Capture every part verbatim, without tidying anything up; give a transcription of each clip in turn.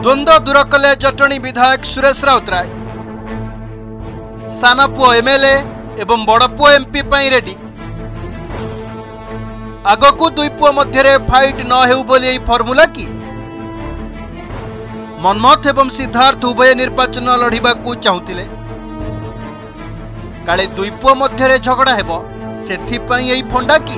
द्वंद्व दूर कले जटणी विधायक सुरेश राउतराय। साना पुओ एमएलए एवं बड़ पुओ एमपी पई रेडी। आगकू दुई पुओ मध्य फाइट न हेउ बोली फर्मुला की मनमथ एवं सिद्धार्थ उभय निर्वाचन लड़िबा को चाहुतिले। काले दुई पुओ मध्य झगड़ा हेबो सेथिपई एई फंडा की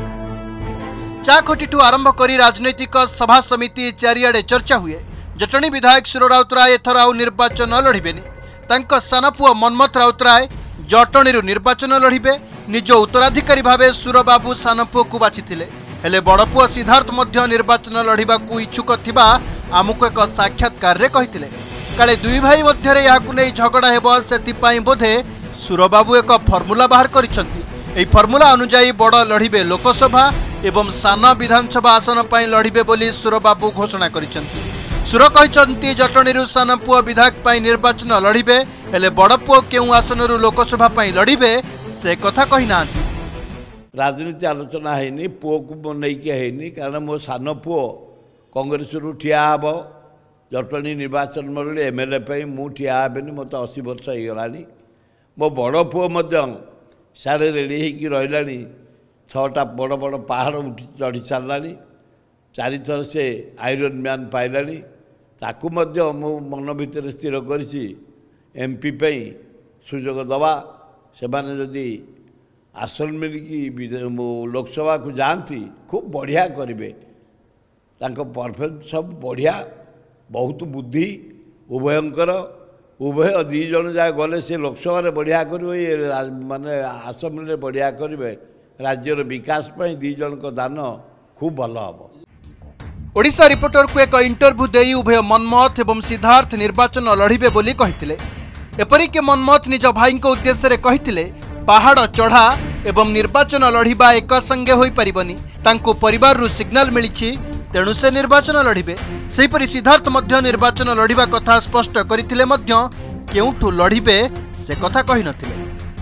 चाखोटी आरंभ करी राजनैतिक सभा समिति चारिआडे चर्चा हुए। जटणी विधायक सुर राउतराय एथर आउ निर्वाचन लड़िबेनी। तांको साना पुओ मनमथ राउतराय जटणी निर्वाचन लड़िबे। निज उत्तराधिकारी भावे सुर बाबू साना पुओ को बाछिथिले। हेले बड़ पुओ सिद्धार्थ मध्य निर्वाचन लड़िबा को इच्छुक थिबा आमुक एक साक्षात्कार रे कहिथिले। काले दुई भाई मध्य याकु नै झगड़ा हेबो सेथिपई बोधे सुर बाबू एक फर्मुला बाहर करिसंती। एई फर्मुला अनुसार बड़ लड़िबे लोकसभा एवं साना विधानसभा आसन पर लड़िबे बोली सुर बाबू घोषणा करिसंती। सुर कहिसंती जटणीरु साना पुओ विधायक पई निर्वाचन लड़िबे। हेले बड़ पुओ केउ आसनरु लोकसभा पई लड़िबे से कथा कहि नांती। राजनीति आलोचना हैनी पुओ को नहीं के हैनी कारण मो सानो पुओ कांग्रेस रु ठिया हबो जटणी निर्वाचन मंडली एमएलए पई मु ठिया हेबेनी मत अस्सी वर्ष हो गलानी। मो बड़ पुओ मध्य सारे रेडी होगी रही छटा बड़ बड़ पहाड़ उठी चढ़ी सारानी चार थर से आयरन मैन पाइलानी ताकू मध्य मो मन भितर स्थिर करिछि एमपी पई सुजोग दवा से माने जदि आसन मिलिकी लोकसभा को जाती खूब बढ़िया करेंगे तांको परफेक्ट सब बढ़िया बहुत बुद्धि उभयंकर उभय दी जन जहाँ गले से लोकसभा बढ़िया करेंगे माने आसमें बढ़िया करेंगे राज्यर विकास पर दी जन को दान खूब भल हम। ओडिशा रिपोर्टर को एक इंटरव्यू दे उभय मनमथ एवं सिद्धार्थ निर्वाचन लड़िबे बोली कहिथिले। एपरिक मनमथ निज भाई उद्देश्य रे कहिथिले पहाड़ चढ़ा एवं निर्वाचन लड़िबा एक संगे होई परिबनी। तांको परिवार रु सिग्नल मिलिछि तेणु से निर्वाचन लड़िबे। सेहिपरि सिद्धार्थ मध्य निर्वाचन लड़िबा कथा स्पष्ट करिथिले मध्य केउठु लड़िबे से कथा कहि नथिले।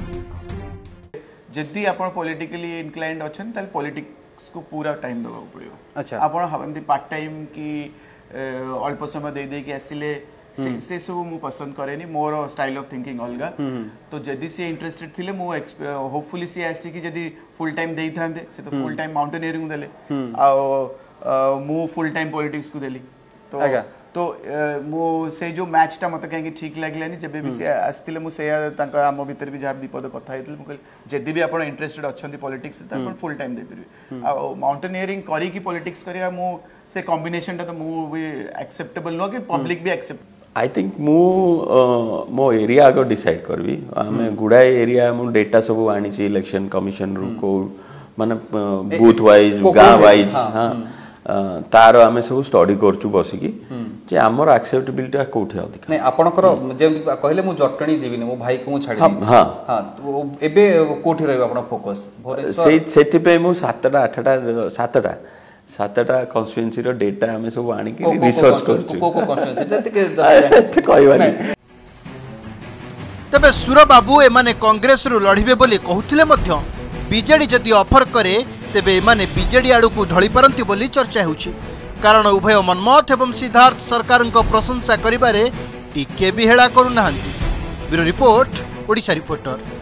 जदि आपण पॉलिटिकली इनक्लाइंड अछन ताल पॉलिटिक्स को पूरा टाइम देबा पड़ियो। अच्छा आपण हमंती पार्ट टाइम की अल्प समय दे दे के आसिले से से सब मु पसंद करेनी मोर स्टाइल ऑफ थिंकिंग अलगा। तो जदि से इंटरेस्टेड थिले मु होपफुली से आसी कि जदि फुल टाइम देई थांदे से तो फुल टाइम माउंटेनियरिंग देले आ मु फुल टाइम पॉलिटिक्स को देली। तो तो मु से जो मैच टा मत कहीं ठीक लागलानी जब भी से आस्तिले मु से तांका आम भीतर भी जा दीपद कथा हेतल मु कहल जदि भी आपण इंटरेस्टेड अछंती पॉलिटिक्स त आपण फुल टाइम दे परबे। आ माउंटेनियरिंग करी की पॉलिटिक्स करिया मु से कॉम्बिनेशन टा तो मु भी एक्सेप्टेबल नो कि पब्लिक भी एक्सेप्ट। आई थिंक मु मो एरिया आगे डिसाइड करबी आमे गुडाए एरिया मु डेटा सब आनी छी इलेक्शन कमिशन रु को माने बूथ वाइज गां वाइज हां तार आमे सब स्टडी करचु बसिकी जे हमर एक्सेप्टेबिलिटी कोठी अधिक नै आपनकर जे कहले मु जटणी जीविनी मो भाई को मु छाडी दी हां हां एबे कोठी रहबा आपन फोकस से सेति पे मु सातटा आठटा सातटा सातटा कॉन्स्टिट्यूएंसी रो डेटा हमें सब आनी के रिसर्च करछु को को कॉन्स्टिट्यूएंसी जते के जते कहबानी। तबे सुर बाबू एमाने कांग्रेस रु लड़िबे बोली कहउथिले मध्य बीजेडी जदि ऑफर करे तेबे एमाने बीजेडी आडू को ढली पारंती बोली चर्चा होउछि। कारण उभय मनमथ एवं सिद्धार्थ सरकार को प्रशंसा करिबारे टिके भी हेला करू नाहंती। Bureau report Odisha reporter.